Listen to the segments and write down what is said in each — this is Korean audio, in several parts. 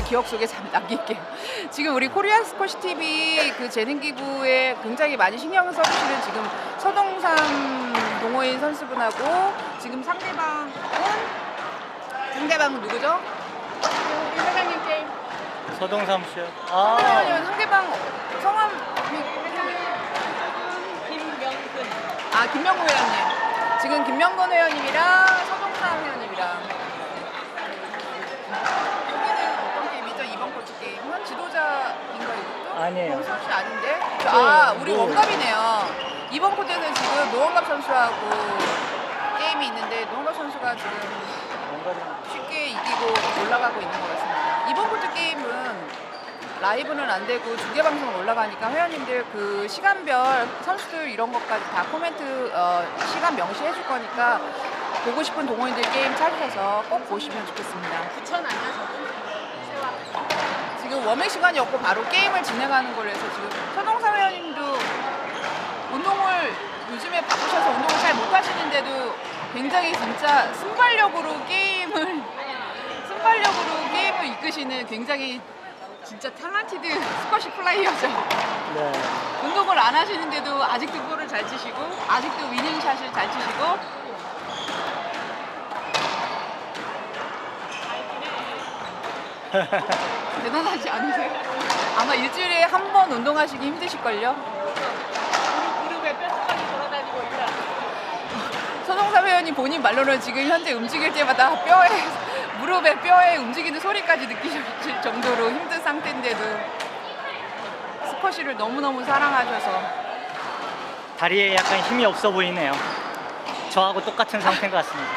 기억 속에 남길게요. 지금 우리 코리안 스쿼시 TV 그 재능 기부에 굉장히 많이 신경을 써주시는 지금 서동삼 동호인 선수분하고 지금 상대방은 누구죠? 우리 회장님 게임. 서동삼 씨요. 아니요, 상대방 성함 김명근 회원님. 지금 김명근 회원님이랑 서동삼 회원님이랑. 여기는 어떤 게임이죠? 이번 코치 게임은 지도자인가요? 이것도? 아니에요. 선수 아닌데? 우리 네. 원갑이네요. 이번 코트에는 지금 노원갑 선수하고 게임이 있는데 노원갑 선수가 지금 쉽게 이기고 올라가고 있는 것 같습니다. 이번 코트 게임은 라이브는 안 되고 중계 방송 올라가니까 회원님들 그 시간별 선수들 이런 것까지 다 코멘트 시간 명시해 줄 거니까 보고 싶은 동호인들 게임 찾으셔서 꼭 보시면 좋겠습니다. 부천 아니야 지금 웜의 시간이 없고 바로 게임을 진행하는 걸로 해서 지금 서동삼 회원님도 운동을 요즘에 바쁘셔서 운동을 잘 못하시는데도 굉장히 진짜 순발력으로 게임을 이끄시는 굉장히 진짜 탤런티드 스쿼시 플레이어죠. 네. 운동을 안 하시는데도 아직도 볼을 잘 치시고 아직도 위닝샷을 잘 치시고 대단하지 않으세요? 아마 일주일에 한 번 운동하시기 힘드실걸요? 무릎에 뼈조각이 돌아다니고 있다. 서동삼 회원님 본인 말로는 지금 현재 움직일 때마다 무릎에 뼈에 움직이는 소리까지 느끼실 정도로 힘든 상태인데도 스쿼시를 너무너무 사랑하셔서 다리에 약간 힘이 없어 보이네요. 저하고 똑같은 상태인 것 같습니다.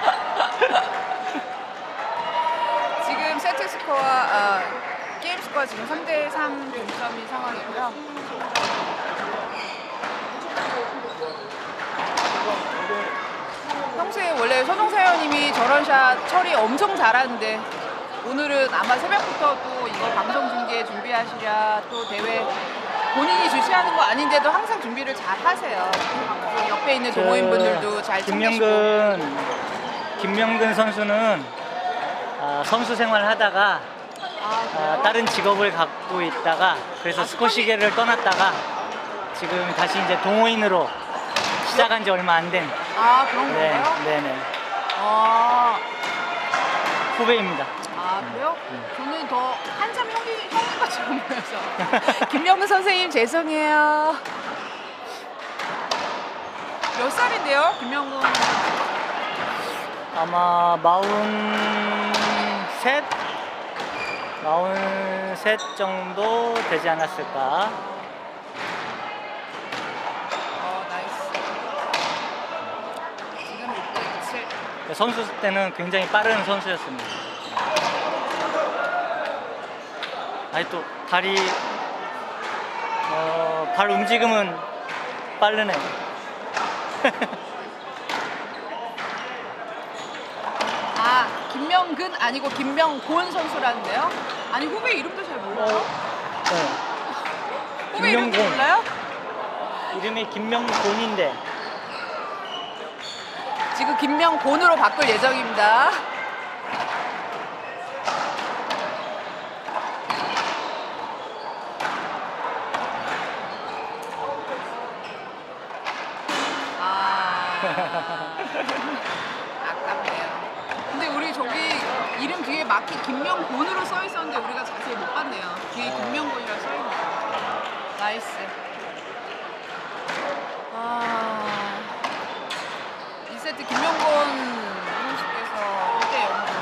지금 세트 스코어, 게임 스코어 지금 3대3 동점인 상황이고요. 평소에 원래 서동삼 회원님이 저런 샷 처리 엄청 잘하는데 오늘은 아마 새벽부터 또 이거 방송 중계 준비하시랴 또 대회 본인이 주시하는 거 아닌데도 항상 준비를 잘 하세요. 옆에 있는 동호인분들도 잘 챙기시고. 김명근 선수는 선수 생활을 하다가 다른 직업을 갖고 있다가 그래서 스쿼시계를 떠났다가 지금 다시 이제 동호인으로 시작한 지 얼마 안 된 그런 건가요? 네네. 후배입니다. 그래요? 저는 더 한참 형인 것처럼 보여서. 김명근 선생님 죄송해요. 몇 살인데요, 김명근? 아마 43 정도 되지 않았을까. 나이스. 지금 6대7. 선수 때는 굉장히 빠른 선수였습니다. 아니 또 다리 발 움직임은 빠르네. 김명근 아니고 김명곤 선수라는데요? 아니 후배 이름도 잘 몰라요? 네. 후배 이름도 김명곤. 몰라요? 이름이 김명곤인데 지금 김명곤으로 바꿀 예정입니다. 아깝네요. 근데 우리 저기 이름 뒤에 마키 김명곤으로 써 있었는데 우리가 자세히 못 봤네요. 뒤에 김명곤이라고 써 있네요. 나이스. 이 세트 김명곤 선수께서 1대0으로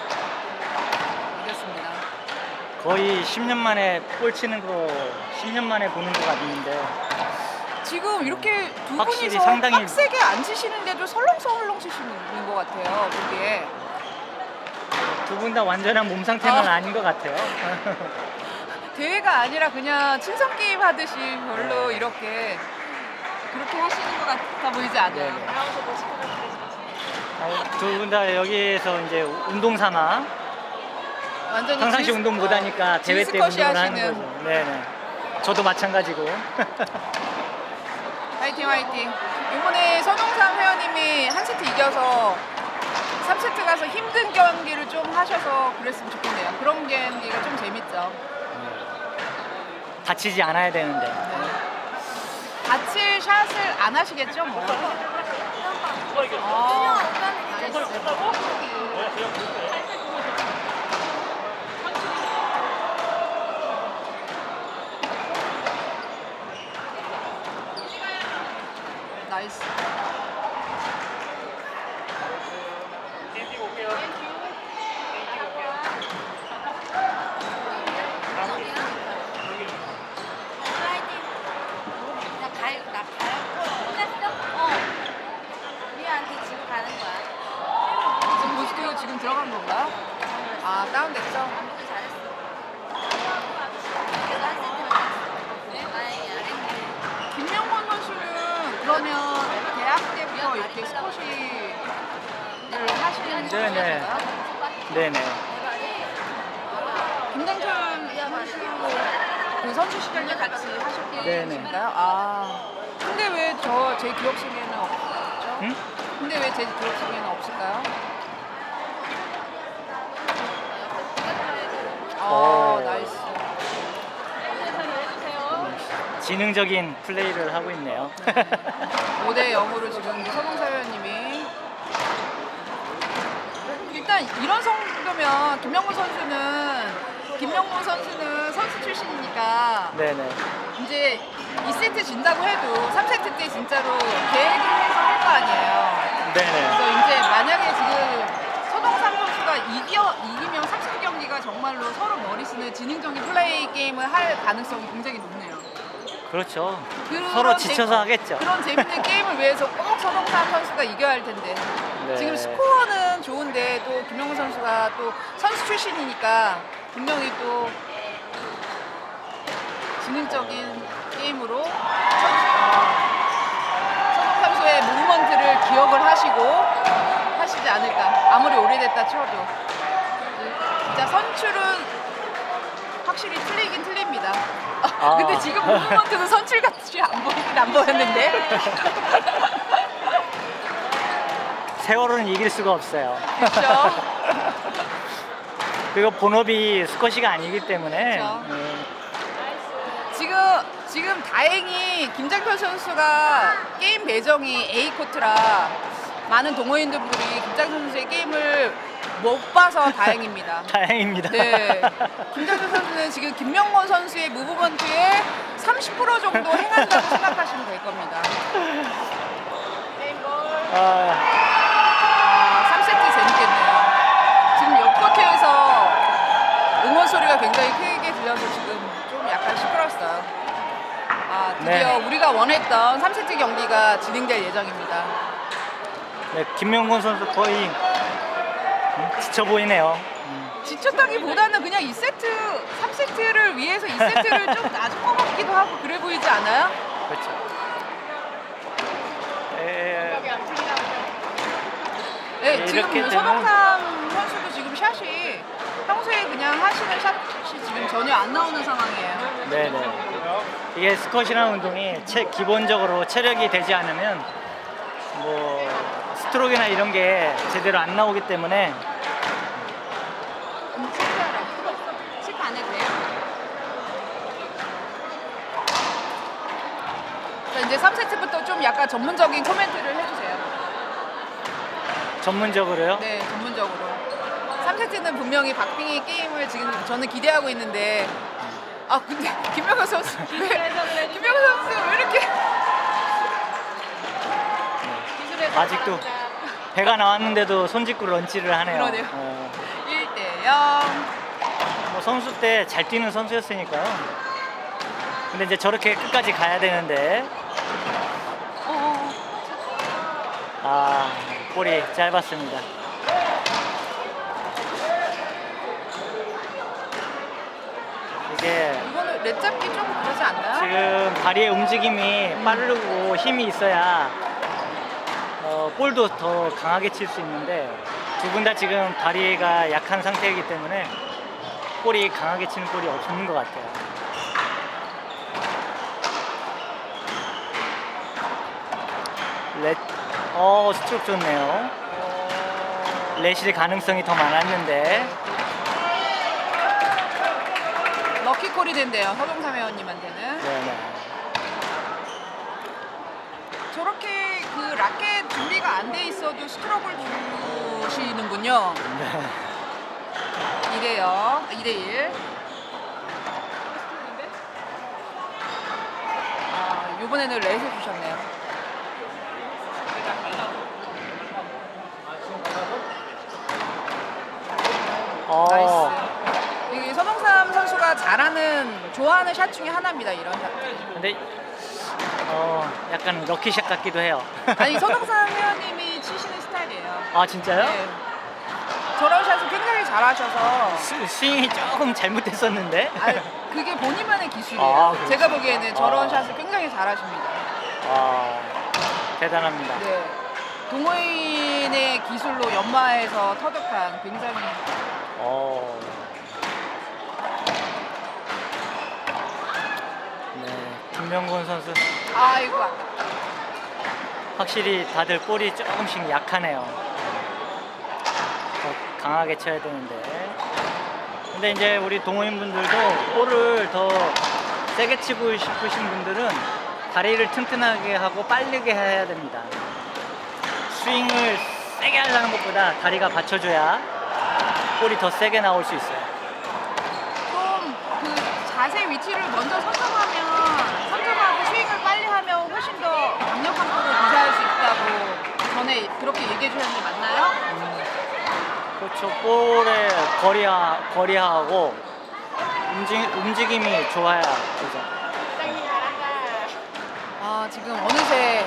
이겼습니다. 거의 10년 만에 볼 치는 거 10년 만에 보는 것 같은데 지금 이렇게 두 확실히 분이서 상당히 빡세게 안 치시는데도 설렁설렁 치시는 것 같아요. 보기에. 두 분 다 완전한 몸 상태는 아닌 것 같아요. 대회가 아니라 그냥 친선 게임 하듯이 별로 이렇게 그렇게 하시는 것 같아 보이지 않아요. 두 분 다 여기에서 이제 운동 삼아 완전히 평상시 운동 못 하니까 대회 때 운동을 하는 하시는. 거죠. 네네. 저도 마찬가지고. 화이팅 화이팅. 이번에 서동삼 회원님이 한 세트 이겨서 3세트 가서 힘든 경기를 좀 하셔서 그랬으면 좋겠네요. 그런 경기가 좀 재밌죠. 다치지 않아야 되는데. 네. 다칠 샷을 안 하시겠죠, 뭐. 나이스. 지금 가는 거야. 지금 보스트 지금 들어간 건가요? 아, 다운됐죠? 아무튼 잘했어. 그래도 한 세트는 갔어. 다행이야. 김명권 선수는 그러면 대학 때부터 이렇게 스쿼시를 하시는 네네. 선수인가요? 네네. 김장철 선수 그 선수 시절 때 같이 하셨던 네네. 분인가요? 아, 근데 왜 제 기억 속에는 없죠? 응? 근데 왜 제 기억 속에는 없을까요? 오. 나이스. 지능적인 플레이를 하고 있네요. 5대 0으로 지금 서동사 회원님이 일단 이런 정도면 김명문 선수는 선수 출신이니까 네네. 이제 2세트 진다고 해도 3세트 때 진짜로 계획을 해서 할 거 아니에요. 네네. 그래서 이제 만약에 지금 서동삼 선수가 이기면 3세트 경기가 정말로 서로 머리 쓰는 지능적인 플레이 게임을 할 가능성이 굉장히 높네요. 그렇죠. 그런 서로 지쳐서 하겠죠. 그런 재밌는 게임을 위해서 꼭 서동삼 선수가 이겨야 할 텐데. 네. 지금 스코어는 좋은데 또 김명훈 선수가 또 선수 출신이니까 분명히 또 지능적인 게임으로 서동 선수의 무브먼트를 기억을 하시지 않을까. 아무리 오래됐다 쳐도 진짜 선출은 확실히 틀리긴 틀립니다. 근데 지금 무브먼트는 선출같이 안 보였는데. 세월은 이길 수가 없어요. 그렇죠. 그리고 본업이 스쿼시가 아니기 때문에. 그렇죠. 네. 지금 다행히 김장철 선수가 게임 배정이 A 코트라 많은 동호인들이 김장철 선수의 게임을 못 봐서 다행입니다. 다행입니다. 네. 김장철 선수는 지금 김명건 선수의 무브먼트의 30% 정도 행한다고 생각하시면 될 겁니다. 아, 3세트 재밌겠네요. 지금 옆 코트에서 응원 소리가 굉장히 크게 들려서 지금 좀 약간 시끄러웠어요. 드디어 네. 우리가 원했던 3세트 경기가 진행될 예정입니다. 네, 김명곤 선수 거의 지쳐 보이네요. 지쳤다기보다는 그냥 2세트, 3세트를 위해서 2세트를 좀 놔준 것 같기도 하고 그래 보이지 않아요? 그렇죠. 네, 지금 이렇게 되면- 서동삼 선수도 지금 샷이 평소에 그냥 하시는 샷이 지금 전혀 안 나오는 상황이에요. 네네. 이게 스쿼시라는 운동이 기본적으로 체력이 되지 않으면 뭐 스트로크나 이런 게 제대로 안 나오기 때문에 체크 안 해도 돼요? 자, 이제 3세트부터 좀 약간 전문적인 코멘트를 해주세요. 전문적으로요. 네, 전문적으로. 3세트는 분명히 박빙의 게임을 지금 저는 기대하고 있는데 근데 김명훈 선수 김명훈 선수 왜 이렇게 아직도 배가 나왔는데도 손짓고 런치를 하네요. 그러네요. 1대0. 뭐 선수 때 잘 뛰는 선수였으니까요. 근데 이제 저렇게 끝까지 가야 되는데 볼이 짧았습니다. 이게 이거는 랩 잡기 좀 그러지 않나요? 지금 다리의 움직임이 빠르고 힘이 있어야 볼도 더 강하게 칠 수 있는데 두 분 다 지금 다리가 약한 상태이기 때문에 볼이 강하게 치는 볼이 없는 것 같아요. 스트로크 좋네요. 레실 가능성이 더 많았는데. 럭키콜이 된대요. 서동삼 회원님한테는. 네네. 저렇게 그 라켓 준비가 안 돼 있어도 스트로크를 주시는군요. 네. 이래요. 2대1. 이번에는 렛을 주셨네요. 나이스. 이게 서동삼 선수가 잘하는, 좋아하는 샷 중에 하나입니다. 이런 샷. 근데 약간 럭키샷 같기도 해요. 아니, 서동삼 회원님이 치시는 스타일이에요. 아 진짜요? 네. 저런 샷을 굉장히 잘하셔서. 스윙이 조금 잘못됐었는데. 그게 본인만의 기술이에요. 그렇죠. 제가 보기에는 저런 샷을 굉장히 잘하십니다. 대단합니다. 네. 동호인의 기술로 연마해서 터득한 굉장히. 네, 김명곤 선수 아이고, 아깝다. 확실히 다들 볼이 조금씩 약하네요. 더 강하게 쳐야 되는데. 근데 이제 우리 동호인분들도 볼을 더 세게 치고 싶으신 분들은 다리를 튼튼하게 하고 빠르게 해야 됩니다. 스윙을 세게 하려는 것보다 다리가 받쳐줘야 볼이 더 세게 나올 수 있어요. 좀 그 자세 위치를 먼저 선점하고 스윙을 빨리 하면 훨씬 더 강력한 볼을 구사할 수 있다고 전에 그렇게 얘기해 주셨는데 맞나요? 그렇죠. 볼의 거리하고 움직임이 좋아야 되죠. 지금 어느새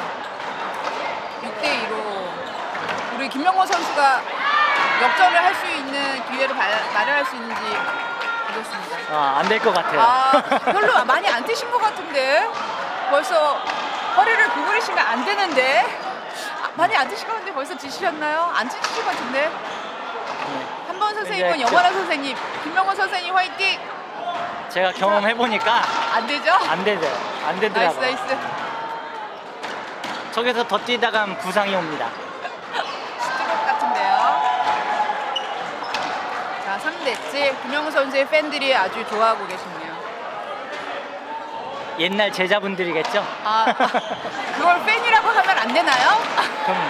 6대2로 우리 김명곤 선수가 역전을 할 수 있는 기회를 마련할 수 있는지 보겠습니다. 안 될 것 같아요. 별로 많이 안 뛰신 것 같은데 벌써 허리를 구부리시면 안 되는데 많이 안 뛰신 것 같은데 벌써 지시셨나요? 안 지치신 것 같은데. 한번 선생님은 영원한 선생님, 김명곤 선생님 화이팅! 제가 경험해보니까 안 되죠? 안 되더라고요. 나이스. 저기서 더 뛰다가 부상이 옵니다. 스트로크 같은데요. 자, 3대7. 김명곤 선수의 팬들이 아주 좋아하고 계시네요. 옛날 제자분들이겠죠? 그걸 팬이라고 하면 안 되나요? 그럼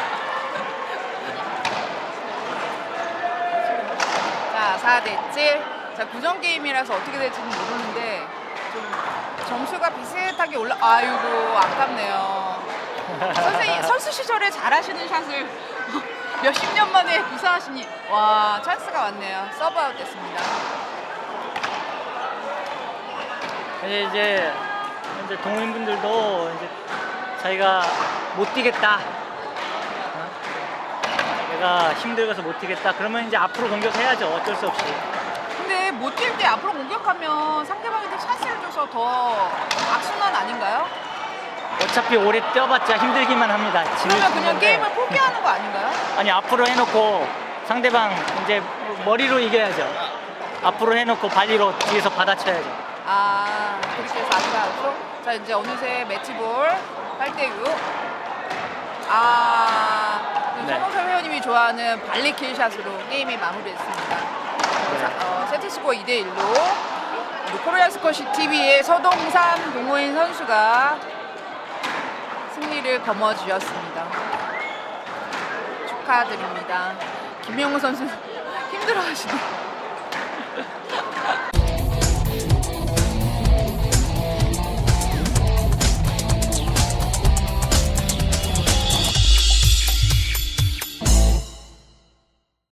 자, 4대7. 자, 구전 게임이라서 어떻게 될지는 모르는데 좀 점수가 비슷하게 아이고, 아깝네요. 선생님, 선수 시절에 잘하시는 샷을 몇십 년 만에 구사하시니 와, 찬스가 왔네요. 서브아웃 됐습니다. 이제 동호인분들도 이제 자기가 못 뛰겠다, 내가 힘들어서 못 뛰겠다, 그러면 이제 앞으로 공격해야죠. 어쩔 수 없이. 근데 못 뛸 때 앞으로 공격하면 상대방한테 샷을 줘서 더 악순환 아닌가요? 어차피 오래 뛰어봤자 힘들기만 합니다. 그러면 그냥 게임을 포기하는 거 아닌가요? 아니, 앞으로 해놓고 상대방 이제 머리로 이겨야죠. 앞으로 해놓고 발리로 뒤에서 받아쳐야죠. 그렇게 해서 아웃으로. 자, 이제 어느새 매치볼 8대6. 네. 손호섭 회원님이 좋아하는 발리킬 샷으로 게임이 마무리됐습니다. 세트 스코어 2대1로 코리아 스쿼시 TV의 서동삼 동호인 선수가 승리를 거머쥐었습니다. 축하드립니다. 김명훈 선수 힘들어하시네요.